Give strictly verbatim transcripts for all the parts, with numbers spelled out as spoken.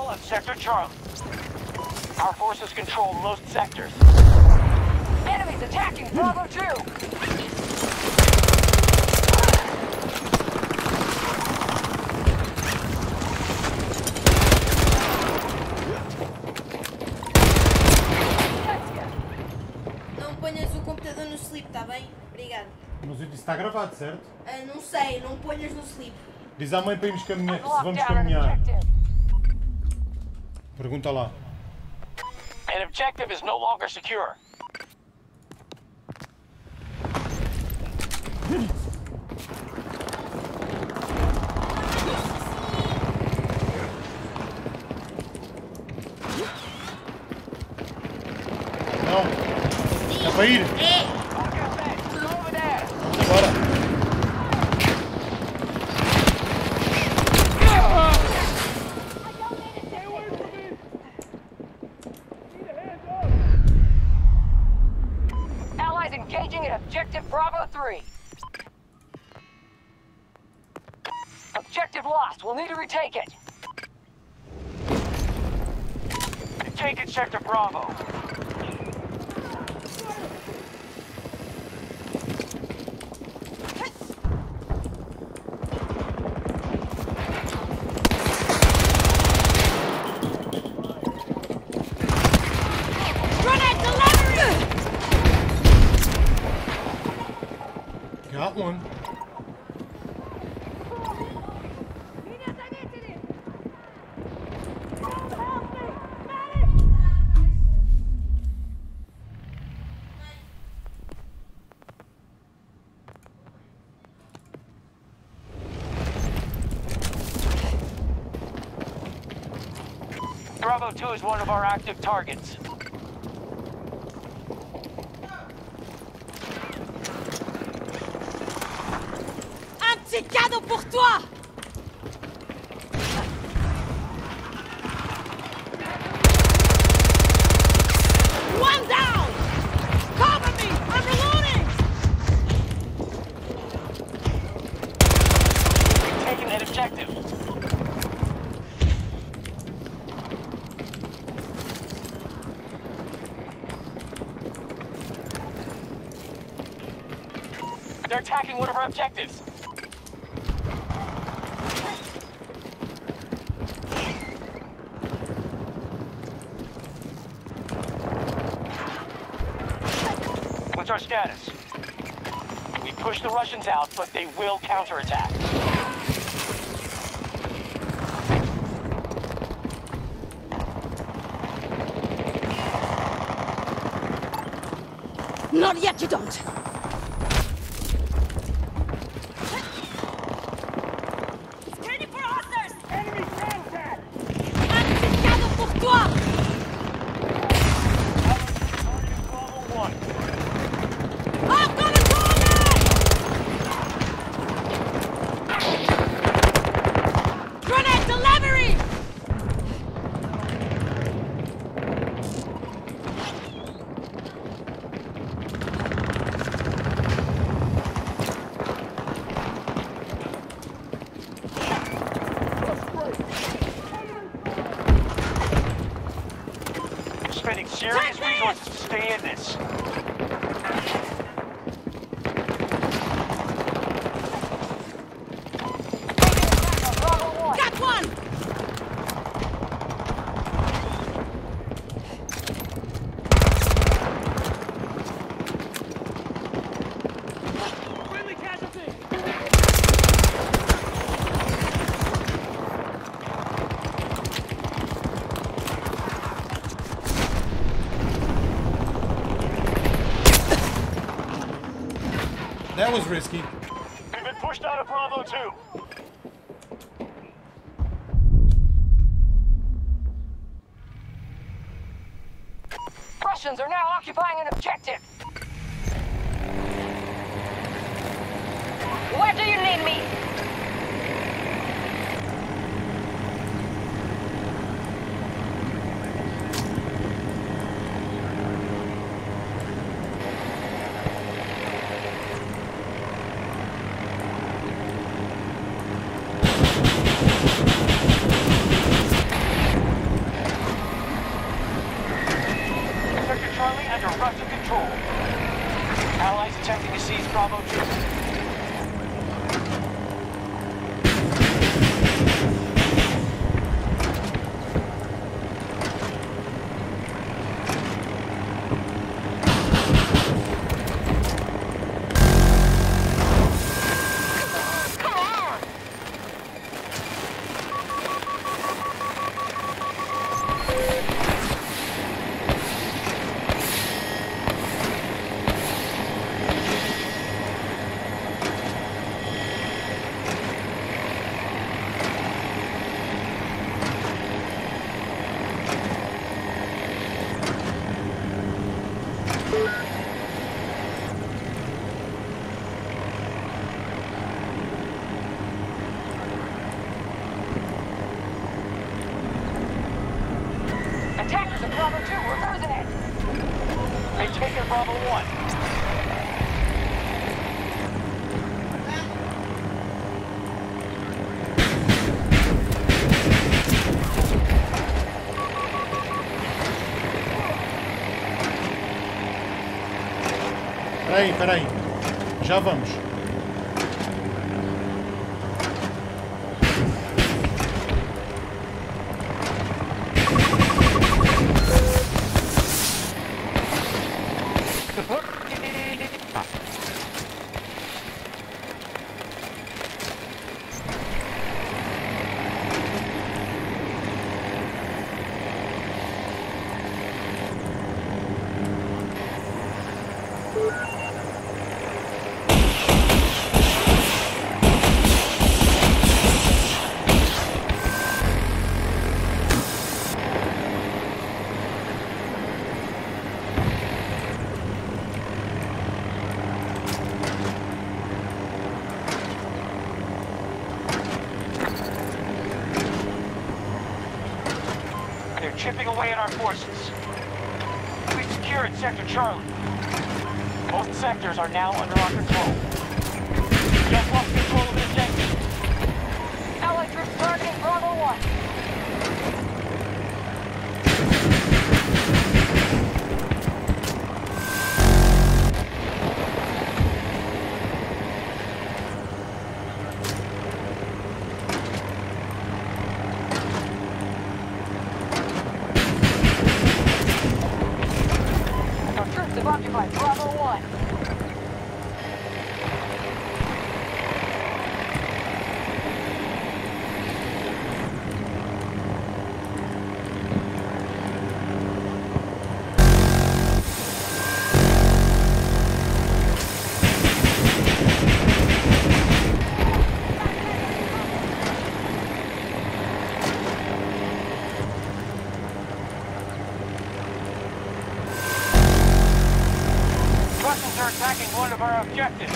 control of Sector Charlie. Our forces control most sectors. Enemies attacking Bravo two! Não ponhas o computador no sleep, tá bem? Obrigado. Mas isso está gravado, certo? Uh, não sei, não ponhas no sleep. Diz à mãe para irmos caminhar, se vamos caminhar. Pergunta lá. An objective is no longer secure. Não. É para ir. É. Bora. Engaging at Objective Bravo three. Objective lost. We'll need to retake it. Take it, Sector Bravo. Got one. Bravo two is one of our active targets. C'est cadeau pour toi! One down! Cover me! I'm reloading! We've taken that objective. They're attacking one of our objectives. What's our status? We push the Russians out, but they will counterattack. Not yet, you don't! Ready for hostiles! Enemy counterattack! Anti-cadeau pour toi! I've got a target! Grenade delivery! We're spending serious resources to stay in this. Got one! Friendly casualty! That was risky. We've been pushed out of Bravo two. Russians are now occupying an objective. Where do you need me? control. Allies attempting to seize Bravo two. Attackers at Bravo two, we're losing it! They've taken Bravo one. Peraí, peraí. Já vamos. They're chipping away at our forces. We secured Sector Charlie. Most sectors are now under our control. Just lost control of the objective. Allied troops targeting Bravo one. Our troops have occupied Bravo one. Russians are attacking one of our objectives.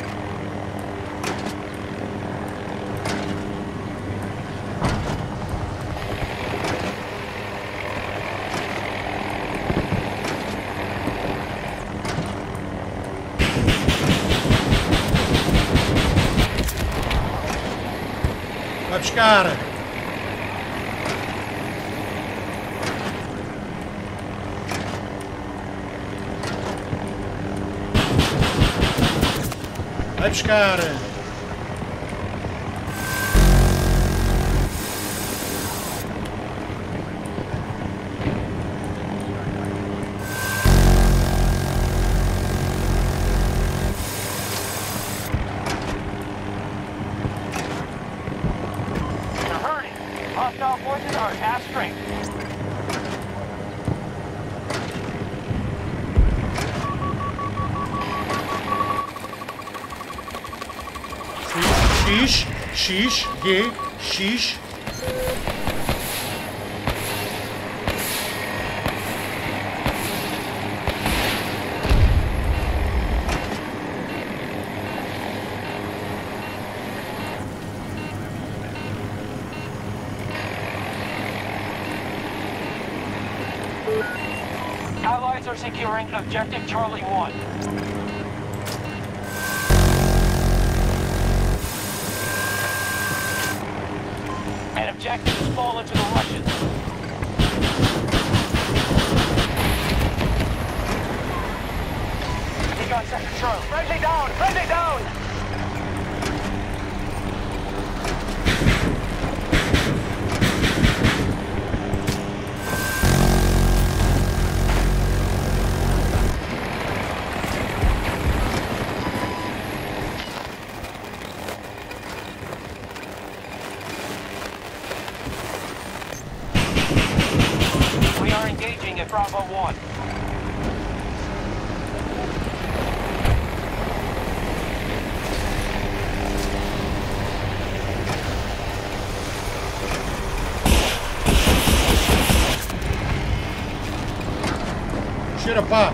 Vai buscar. Vai buscar. They're hurting. Hostile forces are at half strength. X, X, G, X. Allies are securing Objective Charlie one. An objective has fallen to the Russians. Friendly down! We are engaging at Bravo one. Cheira, pá!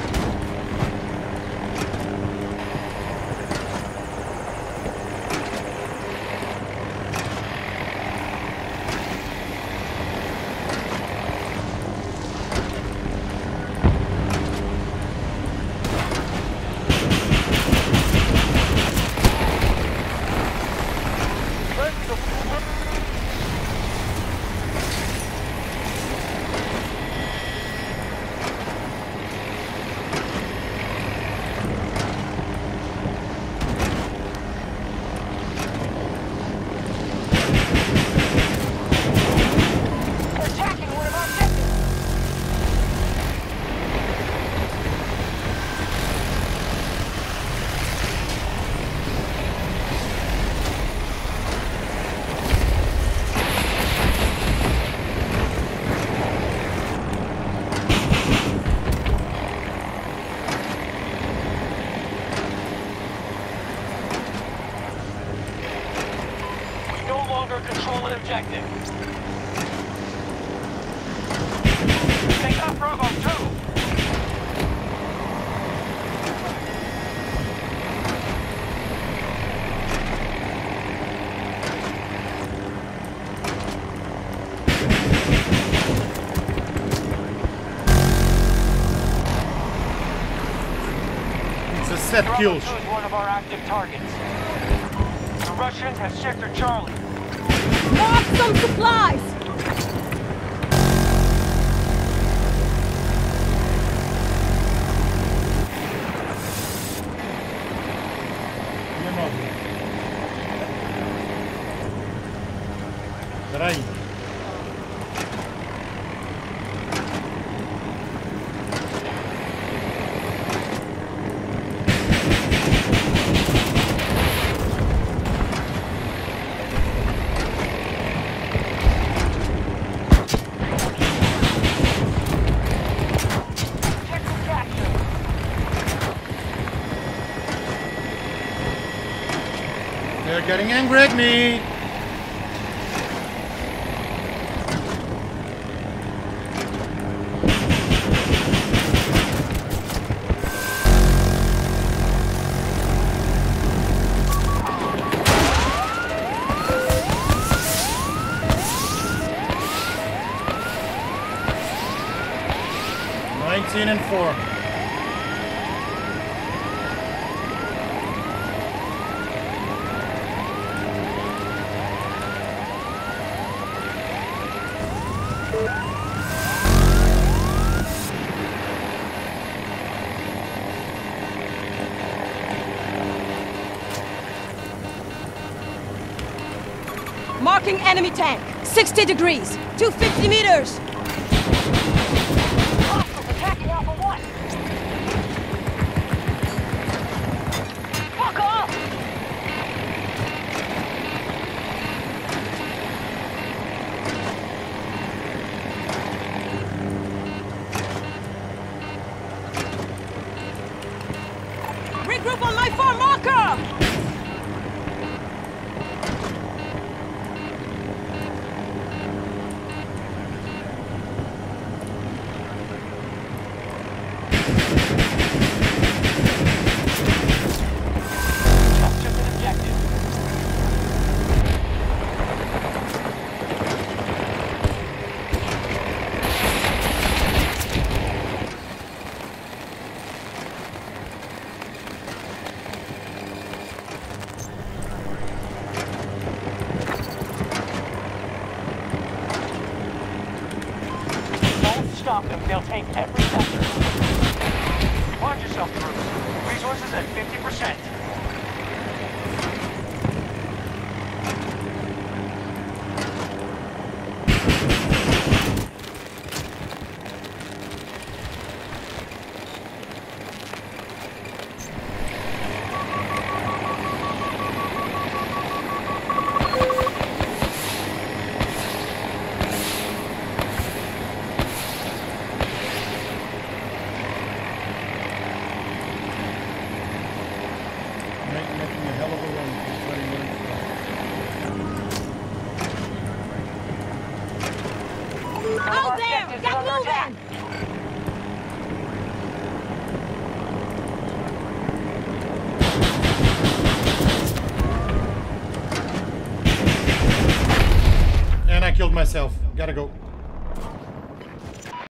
Attacking one of our objectives! We no longer control an objective. They got Bravo two! It's a set Bravo kills. two is one of our active targets. The Russians have Sector Charlie. Mark some supplies! Minha nova. Espera aí. Objective capture. They're getting angry at me. Nineteen and four. Marking enemy tank. sixty degrees. two hundred fifty meters. Hostiles attacking Alpha one! Fuck off! Regroup on my far marker! Capture an objective. Don't stop them, they'll take every sector. Watch yourself, troops. Resources at fifty percent. make, making a hell of a run. He's letting one fly. Out there! Objectives Get are under attack. moving! And I killed myself. Gotta go.